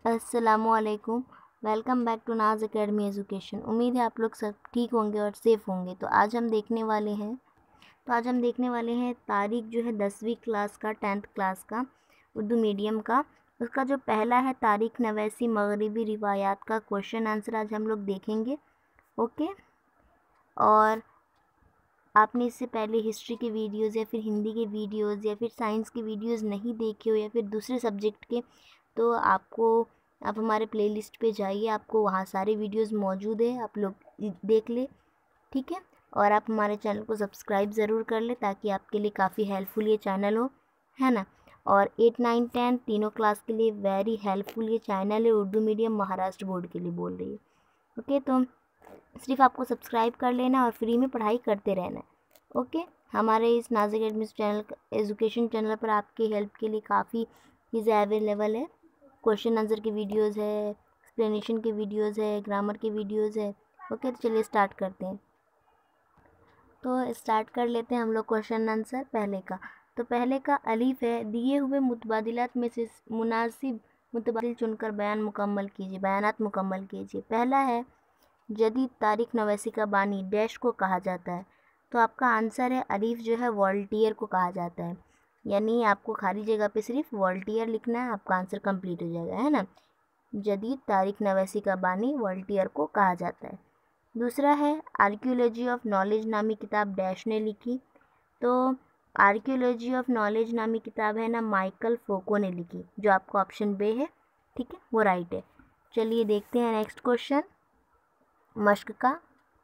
अस्सलामुअलैकुम। Welcome back to Naaz academy education. उम्मीद है आप लोग सब ठीक होंगे और सेफ़ होंगे। तो आज हम देखने वाले हैं तारीख जो है 10वीं क्लास का 10th क्लास का उर्दू मीडियम का। उसका जो पहला है तारीख नवैसी मगरिबी रिवायात का क्वेश्चन आंसर आज हम लोग देखेंगे। ओके, और आपने इससे पहले हिस्ट्री के वीडियोज़ या फिर हिंदी के वीडियोज़ या फिर साइंस के वीडियोज़ नहीं देखे हो या फिर दूसरे सब्जेक्ट के, तो आप हमारे प्लेलिस्ट पे जाइए, आपको वहाँ सारे वीडियोज़ मौजूद है, आप लोग देख ले। ठीक है, और आप हमारे चैनल को सब्सक्राइब ज़रूर कर ले ताकि आपके लिए काफ़ी हेल्पफुल ये चैनल हो, है ना। और 8, 9, 10 तीनों क्लास के लिए वेरी हेल्पफुल ये चैनल है। उर्दू मीडियम महाराष्ट्र बोर्ड के लिए बोल रही है। ओके, तो सिर्फ आपको सब्सक्राइब कर लेना और फ्री में पढ़ाई करते रहना है। ओके, हमारे इस Naaz academy channel education channel पर आपकी हेल्प के लिए काफ़ी चीज़ें अवेलेबल है। क्वेश्चन आंसर के वीडियोज़ है, एक्सप्लेनेशन के वीडियोज़ है, ग्रामर के वीडियोज़ है। ओके, तो चलिए स्टार्ट करते हैं। तो स्टार्ट कर लेते हैं हम लोग क्वेश्चन आंसर पहले का। तो पहले का अलीफ है, दिए हुए मुतबादिलात में से मुनासिब मुतबादिल चुनकर बयानात मुकम्मल कीजिए। पहला है, जदीद तारीख नवैसी का बानी डैश को कहा जाता है। तो आपका आंसर है अलीफ जो है वॉल्टियर को कहा जाता है। यानी आपको खाली जगह पे सिर्फ वॉल्टियर लिखना है, आपका आंसर कंप्लीट हो जाएगा, है ना। जदीद तारीख नवैसी का बानी वॉल्टियर को कहा जाता है। दूसरा है, आर्कियोलॉजी ऑफ नॉलेज नामी किताब डैश ने लिखी। तो आर्कियोलॉजी ऑफ नॉलेज नामी किताब है ना माइकल फोको ने लिखी, जो आपका ऑप्शन बे है। ठीक है, वो राइट है। चलिए देखते हैं नेक्स्ट क्वेश्चन मश्क का।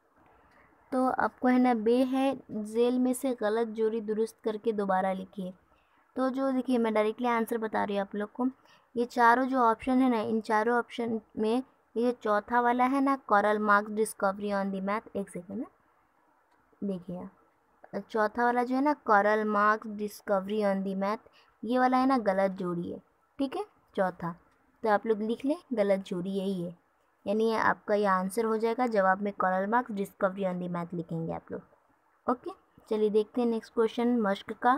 तो आपको है ना बे है, जेल में से गलत जोड़ी दुरुस्त करके दोबारा लिखिए। तो जो देखिए, मैं डायरेक्टली आंसर बता रही हूँ आप लोग को। ये चारों जो ऑप्शन है ना, इन चारों ऑप्शन में ये चौथा वाला है ना, Karl Marx discovery on the math, एक सेकेंड ना, देखिए चौथा वाला जो है ना Karl Marx discovery on the math, ये वाला है ना गलत जोड़ी है। ठीक है, चौथा। तो आप लोग लिख लें, गलत जोड़ी यही है, यानी आपका ये आंसर हो जाएगा। जवाब में Karl Marx discovery on the math लिखेंगे आप लोग। ओके, चलिए देखते हैं नेक्स्ट क्वेश्चन मश्क का।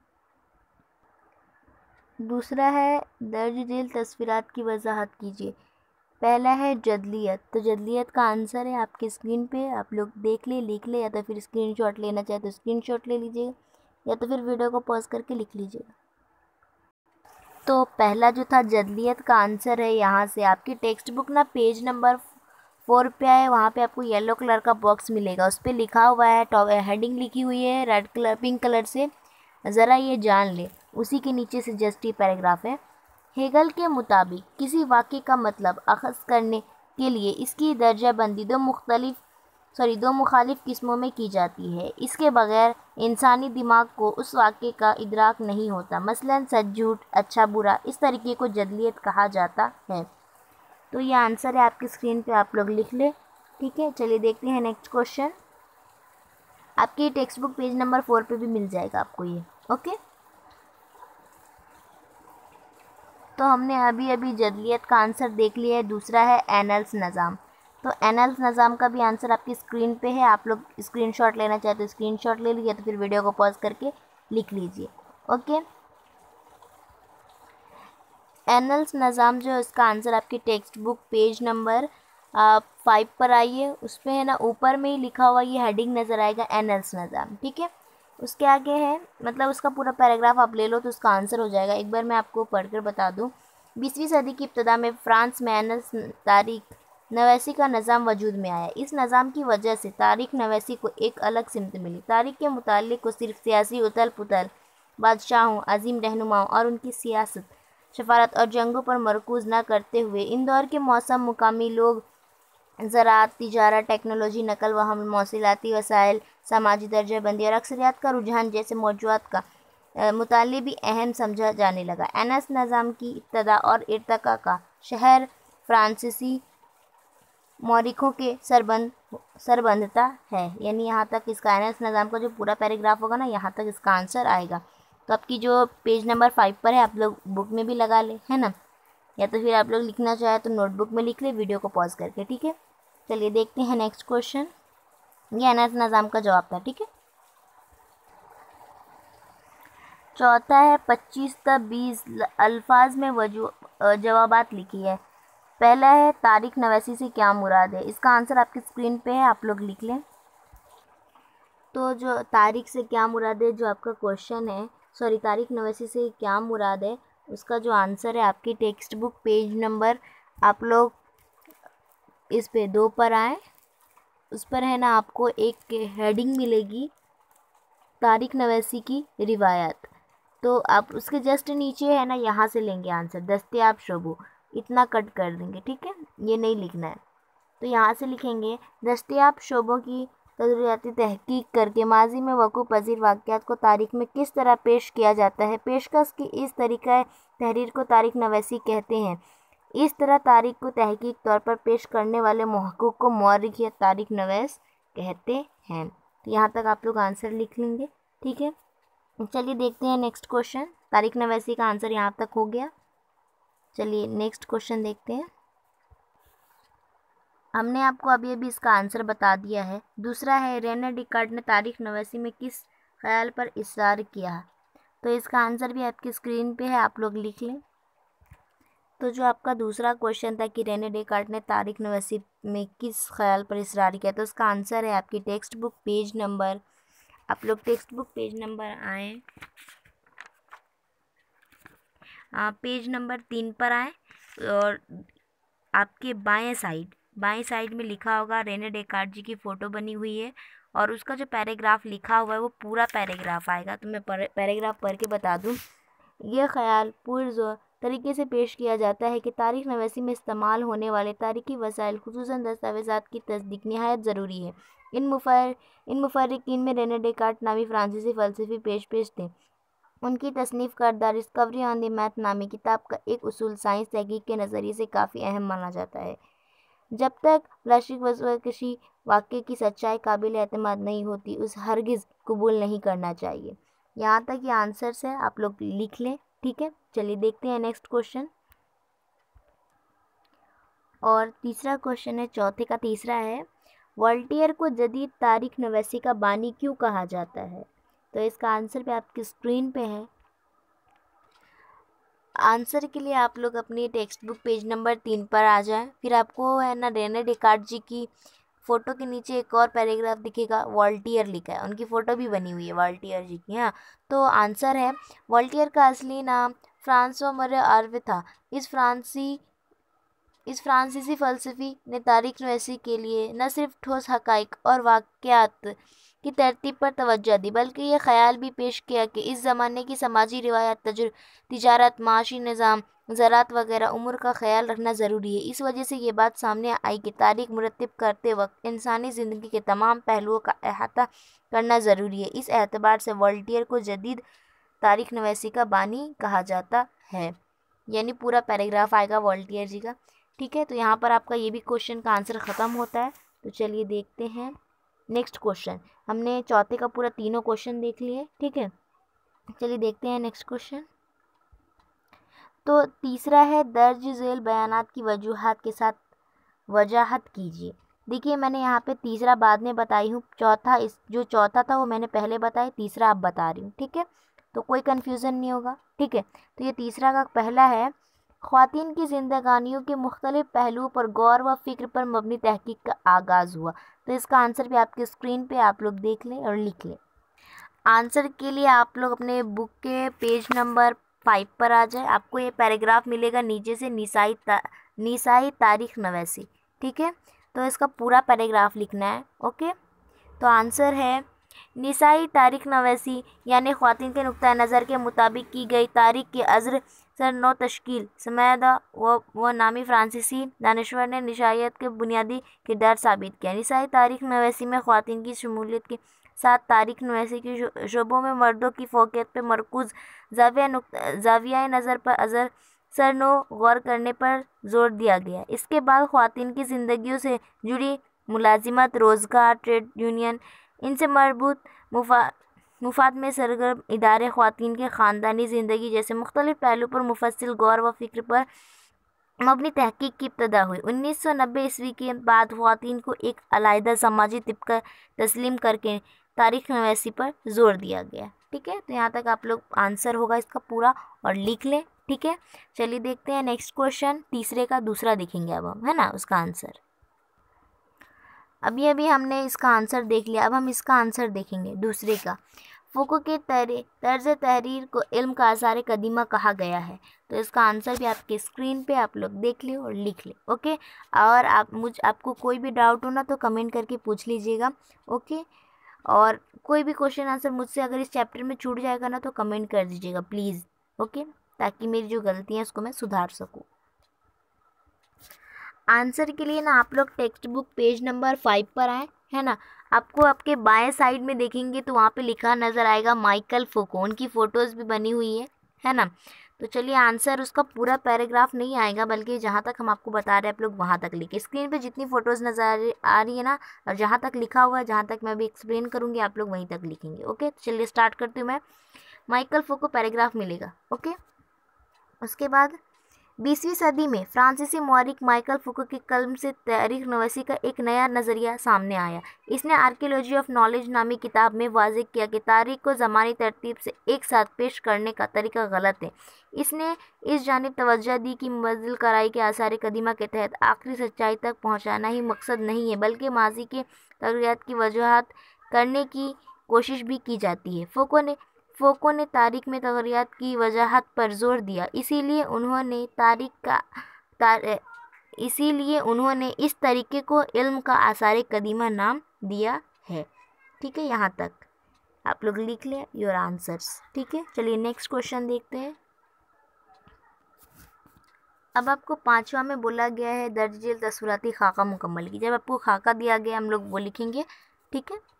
दूसरा है, दर्ज झेल तस्वीरात की वजाहत कीजिए। पहला है जदलियत। तो जदलियत का आंसर है आपकी स्क्रीन पे, आप लोग देख ले, लिख ले, या तो फिर स्क्रीनशॉट लेना चाहे तो स्क्रीनशॉट ले लीजिएगा, या तो फिर वीडियो को पॉज करके लिख लीजिएगा। तो पहला जो था जदलियत का आंसर है, यहाँ से आपकी टेक्स्ट बुक ना पेज नंबर 4 पे आए, वहाँ पे आपको येलो कलर का बॉक्स मिलेगा, उस पर लिखा हुआ है, हेडिंग लिखी हुई है रेड कलर पिंक कलर से, ज़रा ये जान ले। उसी के नीचे से जस्ट ये पैराग्राफ है। हेगल के मुताबिक किसी वाक्य का मतलब अखज़ करने के लिए इसकी दर्जाबंदी दो मुखालिफ किस्मों में की जाती है। इसके बगैर इंसानी दिमाग को उस वाक्य का इदराक नहीं होता। मसलन सच झूठ, अच्छा बुरा, इस तरीके को जदलियत कहा जाता है। तो ये आंसर है आपकी स्क्रीन पे, आप लोग लिख ले। ठीक है, चलिए देखते हैं नेक्स्ट क्वेश्चन। आपकी टेक्स्ट बुक पेज नंबर 4 पे भी मिल जाएगा आपको ये। ओके, तो हमने अभी अभी जदलियत का आंसर देख लिया है। दूसरा है एनल्स नज़ाम। तो एनल्स नज़ाम का भी आंसर आपकी स्क्रीन पे है, आप लोग स्क्रीनशॉट लेना चाहे तो स्क्रीनशॉट ले लीजिए, तो फिर वीडियो को पॉज करके लिख लीजिए। ओके, एनल्स नज़ाम जो है उसका आंसर आपकी टेक्स्ट बुक पेज नंबर 5 पर आइए, उस पर है ना ऊपर में ही लिखा हुआ ये हेडिंग नज़र आएगा, एनल्स नज़ाम। ठीक है, उसके आगे है, मतलब उसका पूरा पैराग्राफ आप ले लो तो उसका आंसर हो जाएगा। एक बार मैं आपको पढ़कर बता दूं। 20वीं सदी की इब्तदा में फ्रांस में एनल्स तारीख नवैसी का निज़ाम वजूद में आया। इस निज़ाम की वजह से तारीख नवैसी को एक अलग सिमत मिली। तारीख के मुताल्लिक़ को सिर्फ सियासी उथल पुथल, बादशाहों, अजीम रहनुमाओं और उनकी सियासत, शफारत और जंगों पर मरकूज़ न करते हुए इन दौर के मौसम, मुकामी लोग, ज़राअत, तिजारत, टेक्नोलॉजी, नकल व हमल, मौसिलाती वसाइल, समाजी दर्जाबंदी और अक्सरियत का रुझान जैसे मौज़ूआत का मुताले भी अहम समझा जाने लगा। एनस निज़ाम की इब्तदा और इर्तिका का शहर फ्रांसीसी मौरिखों के सरबंधता है। यानी यहाँ तक इसका एनस निज़ाम का जो पूरा पैराग्राफ होगा ना, यहाँ तक इसका आंसर आएगा। तो आपकी जो पेज नंबर 5 पर है, आप लोग बुक में भी लगा ले, है ना, या तो फिर आप लोग लिखना चाहे तो नोटबुक में लिख ले वीडियो को पॉज करके। ठीक है, चलिए देखते हैं नेक्स्ट क्वेश्चन। ये एनस निज़ाम का जवाब था। ठीक है, चौथा है 25 तक 20 अल्फाज में जवाबात लिखी है। पहला है तारीख नवैसी से क्या मुराद है। इसका आंसर आपकी स्क्रीन पे है, आप लोग लिख लें। तो जो तारीख से क्या मुराद है, जो आपका क्वेश्चन है, सॉरी तारीख नवैसी से क्या मुराद है, उसका जो आंसर है आपकी टेक्स्ट बुक पेज नंबर, आप लोग इस पे 2 पर आए, उस पर है ना आपको एक हेडिंग मिलेगी, तारीख नवैसी की रिवायत। तो आप उसके जस्ट नीचे है ना, यहाँ से लेंगे आंसर, दस्तयाब शोबों, इतना कट कर देंगे, ठीक है, ये नहीं लिखना है। तो यहाँ से लिखेंगे दस्तयाब शोबों की तजर्रियाती तहकीक करके माजी में वक़ूअ पज़ीर वाक़यात को तारीख में किस तरह पेश किया जाता है। पेशकश की इस तरीक़ा तहरीर को तारीख नवैसी कहते हैं। इस तरह तारीख को तहकीक तौर पर पेश करने वाले मुहक्किक को मौरिख या तारीख नवीस कहते हैं। तो यहाँ तक आप लोग आंसर लिख लेंगे, ठीक है। चलिए देखते हैं नेक्स्ट क्वेश्चन। तारीख नवैसी का आंसर यहाँ तक हो गया। चलिए नेक्स्ट क्वेश्चन देखते हैं। हमने आपको अभी अभी इसका आंसर बता दिया है। दूसरा है रेने डेकार्ट ने तारीख नवैसी में किस ख्याल पर इसरार किया है। तो इसका आंसर भी आपकी स्क्रीन पे है, आप लोग लिख लें। तो जो आपका दूसरा क्वेश्चन था कि रेने डेकार्ट ने तारीख नवैसी में किस ख्याल पर इसरार किया, तो उसका आंसर है आपकी टेक्स्ट बुक पेज नंबर, आप लोग टेक्स्ट बुक पेज नंबर आए, पेज नंबर 3 पर आए और आपके बाएं साइड में लिखा होगा रेने डेकार्ट जी की फ़ोटो बनी हुई है और उसका जो पैराग्राफ लिखा हुआ है वो पूरा पैराग्राफ आएगा। तो मैं पैराग्राफ पढ़ के बता दूं। यह ख्याल पुरज़ोर तरीके से पेश किया जाता है कि तारीख नवैसी में इस्तेमाल होने वाले तारीखी वसाइल खुसूसन दस्तावेज़ात की तस्दीक निहायत ज़रूरी है। इन मुफर्रिकीन में रेने डेकार्ट नामी फ्रांसीसी फ़लसफ़ी पेश थे। उनकी तसनीफ़ करदा डिस्कवरी ऑन द मैथ नामी किताब का एक उसूल साइंस तहकीक के नज़रिए से काफ़ी अहम माना जाता है। जब तक प्लास्टिक वज़्क़शी वाक़े की सच्चाई काबिल एतमाद नहीं होती, उस हरगिज़ कबूल नहीं करना चाहिए। यहाँ तक ये आंसर्स है, आप लोग लिख लें, ठीक है। चलिए देखते हैं नेक्स्ट क्वेश्चन। और तीसरा क्वेश्चन है, चौथे का तीसरा है, वॉल्टियर को जदीद तारीख नवैसी का बानी क्यों कहा जाता है। तो इसका आंसर भी आपकी स्क्रीन पे है। आंसर के लिए आप लोग अपनी टेक्स्ट बुक पेज नंबर 3 पर आ जाएं। फिर आपको है ना रेने डेकार्ट जी की फ़ोटो के नीचे एक और पैराग्राफ दिखेगा, वॉल्टियर लिखा है, उनकी फ़ोटो भी बनी हुई है वॉल्टियर जी की। हाँ, तो आंसर है वॉल्टियर का असली नाम फ्रांसवा मरे आर्वे था। इस फ्रांसीसी फ़लसफ़ी ने तारीख नवैसी के लिए न सिर्फ ठोस हक़ाइक़ और वाक़यात की तरतीब पर तवज्जो दी, बल्कि ये ख़याल भी पेश किया कि इस ज़माने की समाजी रिवायात, तिजारत, माशी निज़ाम, ज़राअत वगैरह उमूर का ख़याल रखना ज़रूरी है। इस वजह से ये बात सामने आई कि तारीख मुरत्तिब करते वक्त इंसानी ज़िंदगी के तमाम पहलुओं का अहाता करना ज़रूरी है। इस एतबार से वॉल्टियर को जदीद तारीख नवैसी का बानी कहा जाता है। यानी पूरा पैराग्राफ आएगा वॉल्टियर जी का, ठीक है। तो यहाँ पर आपका ये भी क्वेश्चन का आंसर ख़त्म होता है। तो चलिए देखते हैं नेक्स्ट क्वेश्चन। हमने चौथे का पूरा तीनों क्वेश्चन देख लिए, ठीक है। चलिए देखते हैं नेक्स्ट क्वेश्चन। तो तीसरा है, दर्ज झेल बयानात की वजूहात के साथ वजाहत कीजिए। देखिए मैंने यहाँ पे तीसरा बाद में बताई हूँ, जो चौथा था वो मैंने पहले बताया, तीसरा अब बता रही हूँ, ठीक है। तो कोई कन्फ्यूज़न नहीं होगा, ठीक है। तो ये तीसरा का पहला है, ख़वातीन की ज़िंदगानियों के मुख्तलिफ़ पहलुओं पर गौर व फ़िक्र पर मबनी तहकीक का आगाज़ हुआ। तो इसका आंसर भी आपकी स्क्रीन पे आप लोग देख लें और लिख लें। आंसर के लिए आप लोग अपने बुक के पेज नंबर 5 पर आ जाए। आपको ये पैराग्राफ मिलेगा नीचे से, निसाई तारीख नवैसी, ठीक है। तो इसका पूरा पैराग्राफ लिखना है, ओके। तो आंसर है, निसाई तारीख नवैसी यानी ख़वातीन के नुक्ता नज़र के मुताबिक की गई तारीख के अज़र सरनौ तश्कील समयदा व नामी फ्रांसीसी दानिश्वर ने निशायत के बुनियादी किरदार साबित किया। निसाई तारीख नवैसी में ख़वातीन की शमूलियत के साथ तारीख नवैसी के शोबों में मर्दों की फ़ौक़ियत पर मरकूज़ ज़ाविया नज़र पर अज़र सरनो गौर करने पर जोर दिया गया। इसके बाद ख़वातीन की ज़िंदगियों से जुड़ी मुलाजिमत, रोज़गार, ट्रेड यूनियन, इनसे मरबूत मुफाद में सरगर्म इदारे, ख़वातीन के ख़ानदानी ज़िंदगी जैसे मुख्तलिफ़ पहलू पर मुफस्सिल गौर व फ़िक्र पर मबनी तहकीक की इब्तिदा हुई। 1990 ईस्वी के बाद ख़वातीन को एक अलहदा समाजी तबका तस्लीम करके तारीख नवैसी पर जोर दिया गया, ठीक है। तो यहाँ तक आप लोग आंसर होगा इसका पूरा और लिख लें, ठीक है, चलिए देखते हैं नेक्स्ट क्वेश्चन, तीसरे का दूसरा देखेंगे अब हम, है ना, उसका आंसर। अभी हमने इसका आंसर देख लिया, अब हम इसका आंसर देखेंगे दूसरे का। फूको के तर्ज तहरीर को इल्म का आसार कदीमा कहा गया है। तो इसका आंसर भी आपके स्क्रीन पे आप लोग देख ले और लिख ले। ओके, और आपको कोई भी डाउट हो ना तो कमेंट करके पूछ लीजिएगा। ओके, और कोई भी क्वेश्चन आंसर मुझसे अगर इस चैप्टर में छूट जाएगा ना तो कमेंट कर दीजिएगा प्लीज़। ओके, ताकि मेरी जो गलतियाँ हैं उसको मैं सुधार सकूँ। आंसर के लिए ना आप लोग टेक्स्ट बुक पेज नंबर 5 पर आए, है ना। आपको आपके बाएं साइड में देखेंगे तो वहाँ पे लिखा नज़र आएगा माइकल फूको, उनकी फ़ोटोज़ भी बनी हुई है ना। तो चलिए आंसर, उसका पूरा पैराग्राफ नहीं आएगा बल्कि जहाँ तक हम आपको बता रहे हैं आप लोग वहाँ तक लिखिए। स्क्रीन पे जितनी फ़ोटोज़ नज़र आ रही है ना, और जहाँ तक लिखा हुआ है, जहाँ तक मैं अभी एक्सप्लेन करूँगी आप लोग वहीं तक लिखेंगे। ओके, तो चलिए स्टार्ट करती हूँ मैं। माइकल फूको पैराग्राफ मिलेगा। ओके, उसके बाद 20वीं सदी में फ्रांसीसी मौलिक माइकल फूको के कलम से तारीख नवीसी का एक नया नज़रिया सामने आया। इसने आर्कियोलॉजी ऑफ नॉलेज नामी किताब में वाज़ेह किया कि तारीख को ज़मानी तरतीब से एक साथ पेश करने का तरीका गलत है। इसने इस जानिब तवज्जो दी कि मुबद्दिल कराई के आसार कदीमा के तहत आखिरी सच्चाई तक पहुँचाना ही मकसद नहीं है, बल्कि माजी के तग़य्युरात की वजूहात करने की कोशिश भी की जाती है। फोको ने तारीख में तग़य्युरात की वजाहत पर जोर दिया, इसीलिए उन्होंने इस तरीके को इल्म का आसार कदीमा नाम दिया है। ठीक है, यहाँ तक आप लोग लिख लें योर आंसर्स। ठीक है, चलिए नेक्स्ट क्वेश्चन देखते हैं। अब आपको 5वां में बोला गया है दर्ज झेल तस्वीराती खाका मुकम्मल की। जब आपको खाका दिया गया हम लोग वो लिखेंगे। ठीक है,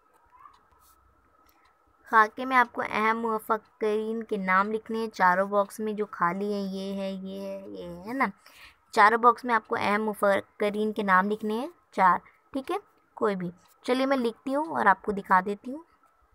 खाके में आपको अहम मुफक्किरीन के नाम लिखने हैं। चारों बॉक्स में जो खाली है ये है, ये है, ये है ना। चारों बॉक्स में आपको अहम मुफक्किरीन के नाम लिखने हैं 4। ठीक है, कोई भी। चलिए मैं लिखती हूँ और आपको दिखा देती हूँ।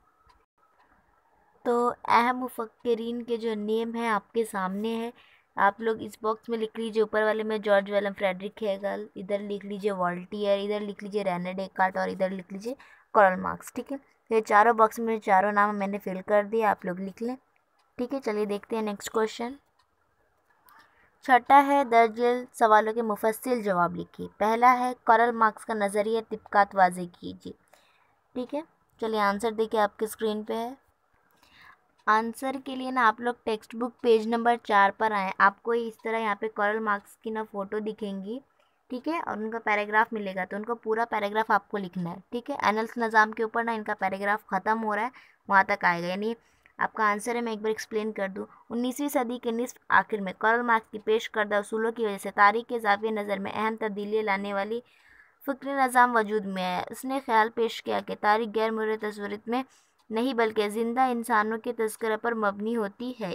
तो अहम मुफक्किरीन के जो नेम है आपके सामने है। आप लोग इस बॉक्स में लिख लीजिए, ऊपर वाले में जॉर्ज वेलम फ्रेडरिक हेगल, इधर लिख लीजिए वॉल्टियर, इधर लिख लीजिए रेने डेकार्ट और इधर लिख लीजिए कार्ल मार्क्स। ठीक है, ये चारों बॉक्स में चारों नाम मैंने फिल कर दिए, आप लोग लिख लें। ठीक है, चलिए देखते हैं नेक्स्ट क्वेश्चन। छठा है दर्ज झेल सवालों के मुफस्सिल जवाब लिखिए। पहला है कार्ल मार्क्स का नज़रिया तिब्कात वाज़ेह कीजिए। ठीक है, चलिए आंसर देखिए आपके स्क्रीन पे है। आंसर के लिए ना आप लोग टेक्स्ट बुक पेज नंबर 4 पर आए। आपको इस तरह यहाँ पे कार्ल मार्क्स की ना फ़ोटो दिखेंगी। ठीक है, और उनका पैराग्राफ मिलेगा, तो उनका पूरा पैराग्राफ आपको लिखना है। ठीक है, एनल्स निज़ाम के ऊपर ना इनका पैराग्राफ ख़त्म हो रहा है, वहाँ तक आएगा। यानी आपका आंसर है, मैं एक बार एक्सप्लेन कर दूँ। 19वीं सदी के निस्फ आखिर में कार्ल मार्क्स की पेश करदा उसूलों की वजह से तारीख के ज़ाविये नज़र में अहम तब्दीली लाने वाली फ़िक्री निज़ाम वजूद में आया। उसने ख्याल पेश किया कि तारीख गैर मुर्द तस्वीर में नहीं बल्कि ज़िंदा इंसानों के तज़किरा पर मबनी होती है।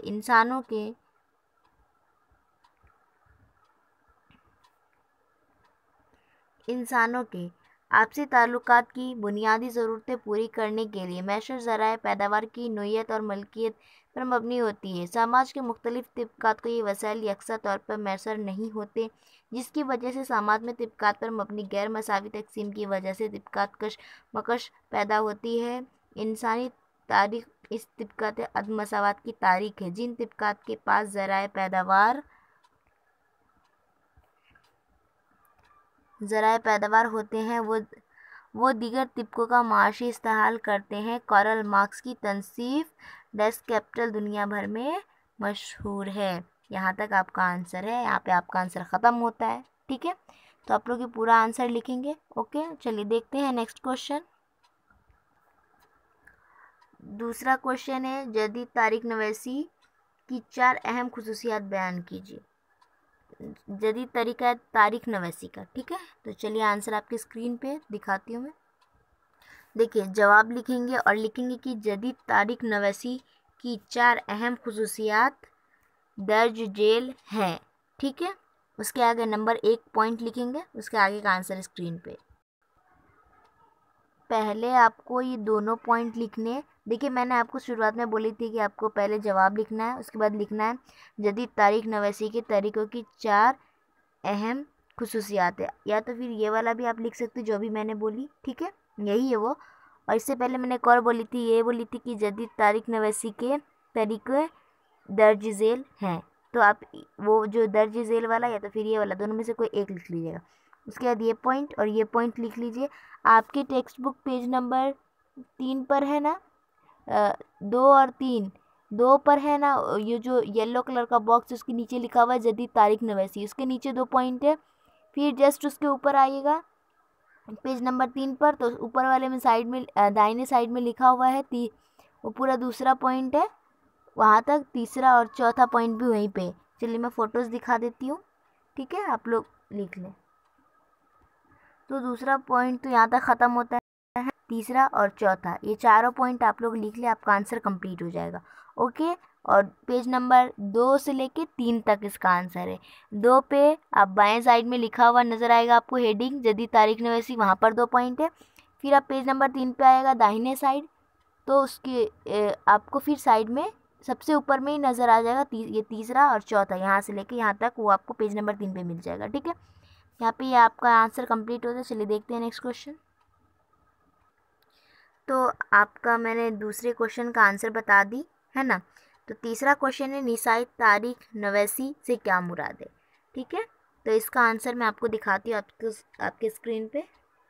इंसानों के आपसी ताल्लुकात की बुनियादी ज़रूरतें पूरी करने के लिए मैशर ज़राए पैदावार की नोयत और मलकियत पर मबनी होती है। समाज के मुख्तलिफ तबक़ात को ये वसाइल यकसा तौर पर मैसर नहीं होते, जिसकी वजह से समाज में तबक़ात पर मबनी गैर मसावी तकसीम की वजह से तबक़ात कशमकश पैदा होती है। इंसानी तारीख़ इस तबक़ात अदम मसावत की तारीख़ है। जिन तबक़ात के पास ज़राए पैदावार होते हैं वो दीगर तबक़ों का माशी इस्तेहसाल करते हैं। कार्ल मार्क्स की तनसीफ डेस कैपिटल दुनिया भर में मशहूर है। यहाँ तक आपका आंसर है, यहाँ पे आपका आंसर ख़त्म होता है। ठीक है, तो आप लोग ये पूरा आंसर लिखेंगे। ओके, चलिए देखते हैं नेक्स्ट क्वेश्चन। दूसरा क्वेश्चन है जदीद तारीख नवीसी की 4 अहम खुसूसियात बयान कीजिए। जदीद तरीका है तारीख नवीसी का। ठीक है, तो चलिए आंसर आपकी स्क्रीन पे दिखाती हूँ मैं। देखिए जवाब लिखेंगे और लिखेंगे कि जदीद तारीख नवीसी की 4 अहम खुसूसियात दर्ज झेल हैं। ठीक है, उसके आगे नंबर 1 पॉइंट लिखेंगे, उसके आगे का आंसर स्क्रीन पे। पहले आपको ये दोनों पॉइंट लिखने। देखिए मैंने आपको शुरुआत में बोली थी कि आपको पहले जवाब लिखना है, उसके बाद लिखना है जदीद तारीख नवीसी के तरीक़ों की 4 अहम खुसूसियात है। या तो फिर ये वाला भी आप लिख सकते जो भी मैंने बोली। ठीक है, यही है वो। और इससे पहले मैंने एक और बोली थी, ये बोली थी कि जदीद तारीख नवीसी के तरीक़े दर्ज झेल हैं। तो आप वो जो दर्ज झेल वाला या तो फिर ये वाला, दोनों में से कोई एक लिख लीजिएगा। उसके बाद ये पॉइंट और ये पॉइंट लिख लीजिए। आपके टेक्स्ट बुक पेज नंबर 3 पर है ना, 2 और 3, 2 पर है ना, ये जो येलो कलर का बॉक्स उसके नीचे लिखा हुआ है जदीद तारीख नवैसी, उसके नीचे 2 पॉइंट है। फिर जस्ट उसके ऊपर आइएगा पेज नंबर 3 पर, तो ऊपर वाले में साइड में दाहिने साइड में लिखा हुआ है वो पूरा दूसरा पॉइंट है, वहाँ तक तीसरा और चौथा पॉइंट भी वहीं पे। चलिए मैं फ़ोटोज़ दिखा देती हूँ, ठीक है, आप लोग लिख लें। तो दूसरा पॉइंट तो यहाँ तक ख़त्म होता है, तीसरा और चौथा, ये चारों पॉइंट आप लोग लिख लें, आपका आंसर कंप्लीट हो जाएगा। ओके, और पेज नंबर 2 से लेके 3 तक इसका आंसर है। 2 पे आप बाएं साइड में लिखा हुआ नज़र आएगा आपको हेडिंग जदीद तारीख नवैसी, वहाँ पर 2 पॉइंट है। फिर आप पेज नंबर 3 पे आएगा दाहिने साइड, तो उसके आपको फिर साइड में सबसे ऊपर में ही नज़र आ जाएगा ये तीसरा और चौथा, यहाँ से लेके यहाँ तक वो आपको पेज नंबर 3 पे मिल जाएगा, ठीक है। यहाँ पे ये आपका आंसर कंप्लीट होता है। चलिए देखते हैं नेक्स्ट क्वेश्चन। तो आपका मैंने दूसरे क्वेश्चन का आंसर बता दी है ना। तो तीसरा क्वेश्चन है निसाई तारीख नवैसी से क्या मुराद है, ठीक है। तो इसका आंसर मैं आपको दिखाती हूँ आपके स्क्रीन पे।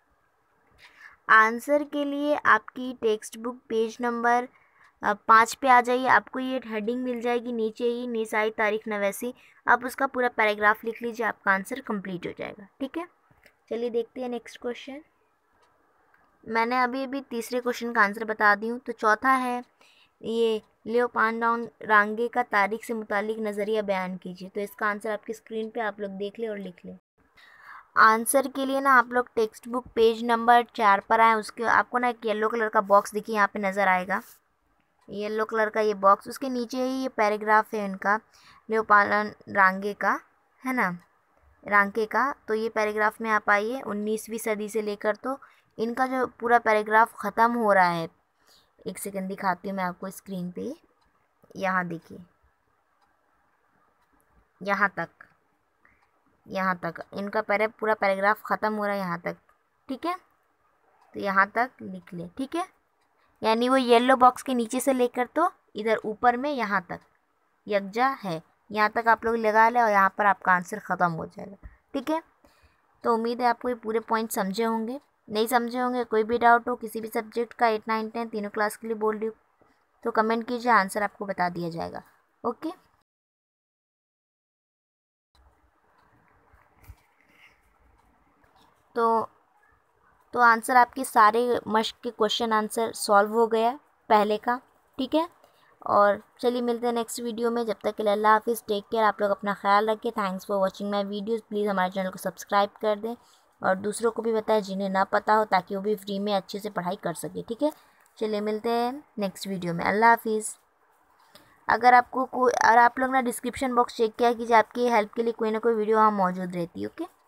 आंसर के लिए आपकी टेक्स्ट बुक पेज नंबर 5 पे आ जाइए, आपको ये हेडिंग मिल जाएगी नीचे ही, निसाई तारीख नवैसी। आप उसका पूरा पैराग्राफ लिख लीजिए, आपका आंसर कंप्लीट हो जाएगा, ठीक है। चलिए देखते हैं नेक्स्ट क्वेश्चन। मैंने अभी तीसरे क्वेश्चन का आंसर बता दी हूँ। तो चौथा है ये लियोपार्डो रांगे का तारीख से मुतालिक नज़रिया बयान कीजिए। तो इसका आंसर आपकी स्क्रीन पे आप लोग देख लें और लिख लें। आंसर के लिए ना आप लोग टेक्स्ट बुक पेज नंबर 4 पर आए, उसके आपको ना एक येलो कलर का बॉक्स देखिए यहाँ पे नज़र आएगा, येलो कलर का ये बॉक्स, उसके नीचे ही ये पैराग्राफ है इनका लियोपार्डो रांगे का, है ना, रांके का। तो ये पैराग्राफ में आप आइए, 19वीं सदी से लेकर तो इनका जो पूरा पैराग्राफ ख़त्म हो रहा है। एक सेकंड दिखाती हूँ मैं आपको स्क्रीन पे, यहाँ देखिए, यहाँ तक इनका पूरा पैराग्राफ ख़त्म हो रहा है यहाँ तक, ठीक है। तो यहाँ तक लिख ले, ठीक है, यानी वो येलो बॉक्स के नीचे से लेकर तो इधर ऊपर में यहाँ तक यकजा है, यहाँ तक आप लोग लगा लें और यहाँ पर आपका आंसर ख़त्म हो जाएगा, ठीक है। तो उम्मीद है आपको ये पूरे पॉइंट समझे होंगे। नहीं समझे होंगे, कोई भी डाउट हो किसी भी सब्जेक्ट का, 8, 9, 10 तीनों क्लास के लिए बोल रही हूँ, तो कमेंट कीजिए, आंसर आपको बता दिया जाएगा। ओके, तो आंसर आपके सारे मश्क के क्वेश्चन आंसर सॉल्व हो गया पहले का, ठीक है। और चलिए मिलते हैं नेक्स्ट वीडियो में, जब तक के लिए अल्लाह हाफिज़, टेक केयर, आप लोग अपना ख्याल रखें। Thanks for watching my videos. Please हमारे चैनल को सब्सक्राइब कर दें और दूसरों को भी बताएं जिन्हें ना पता हो, ताकि वो भी फ्री में अच्छे से पढ़ाई कर सके, ठीक है। चलिए मिलते हैं नेक्स्ट वीडियो में, अल्लाह हाफिज़। अगर आपको कोई, और आप लोग ना डिस्क्रिप्शन बॉक्स चेक किया कीजिए, आपकी हेल्प के लिए कोई ना कोई वीडियो वहाँ मौजूद रहती है, ओके।